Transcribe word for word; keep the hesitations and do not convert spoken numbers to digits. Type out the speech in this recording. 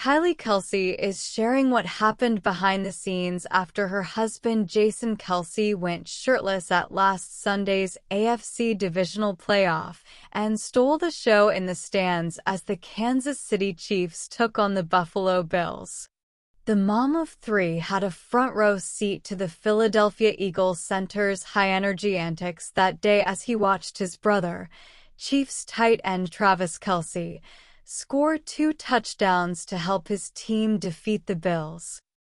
Kelce is sharing what happened behind the scenes after her husband Jason Kelce went shirtless at last Sunday's A F C divisional playoff and stole the show in the stands as the Kansas City Chiefs took on the Buffalo Bills. The mom of three had a front-row seat to the Philadelphia Eagles center's high-energy antics that day as he watched his brother, Chiefs tight end Travis Kelce, score two touchdowns to help his team defeat the Bills.